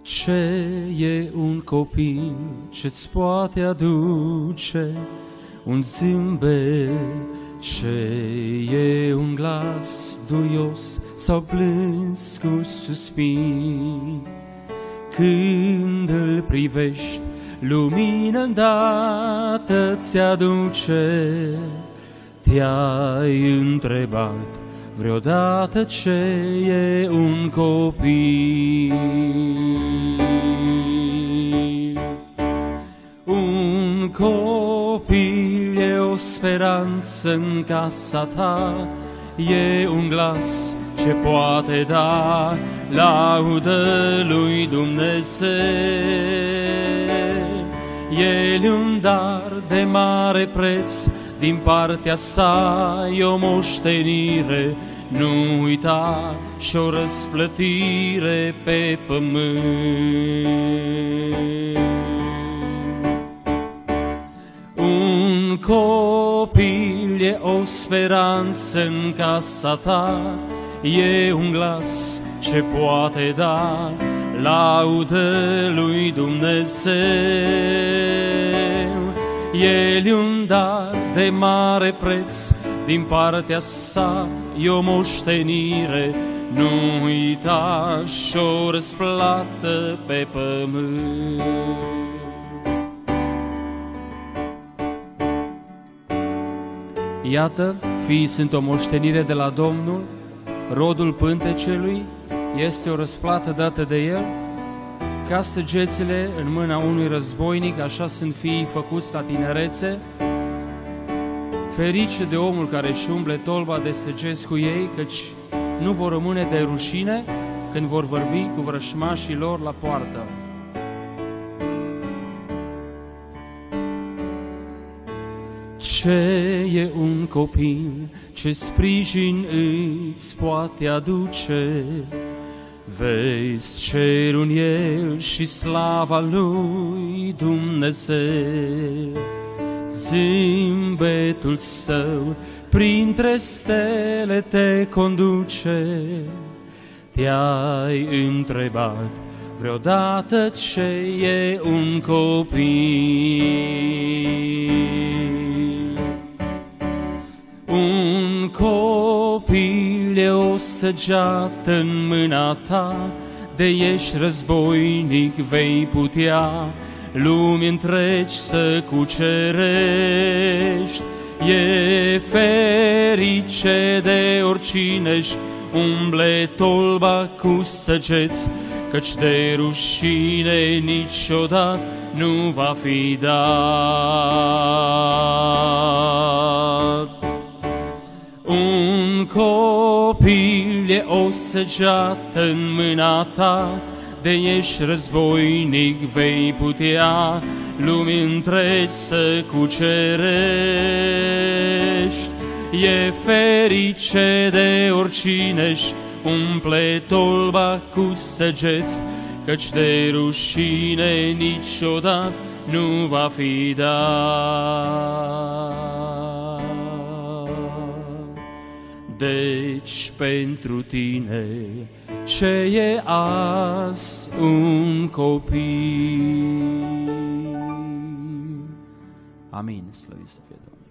Ce e un copil ce-ți poate aduce un zâmbet? Ce e un glas duios sau plâns cu suspin? Când îl privești, lumină îndată ți-aduce. Te-ai întrebat vreodată ce e un copil? Un copil e o speranță în casa ta, e un glas ce poate da laudă lui Dumnezeu. El e un dar de mare preț din partea sa, e o moștenire, nu uita, și o răsplătire pe pământ. Un copil e o speranță în casa ta, e un glas ce poate da laudă lui Dumnezeu. El e un dar de mare preț din partea sa, e o moștenire, nu uita, și o răsplată pe pământ. Iată, fiii sunt o moștenire de la Domnul, rodul pântecelui este o răsplată dată de El. Ca săgețile în mâna unui războinic, așa sunt fiii făcuți la tinerețe. Ferice de omul care își umble tolba de săgeți cu ei, căci nu vor rămâne de rușine când vor vorbi cu vrășmașii lor la poartă. Ce e un copil, ce sprijin îți poate aduce? Vezi cerul în el și slava lui Dumnezeu. Zâmbetul său printre stele te conduce. Te-ai întrebat vreodată ce e un copil? Un copil e o săgeată în mâna ta, de ești războinic vei putea lumi întregi să cucerești. E ferice de oricine-și umble tolba cu săgeți, căci de rușine niciodată nu va fi dat. Un copil e o săgeată în mâna ta, de ești războinic vei putea lumii întregi să cucerești. E ferice de oricine-și umple tolba cu săgeți, căci de rușine niciodată nu va fi dat. Deci pentru tine ce e azi un copil? Amin, slăvit să fie Domnul.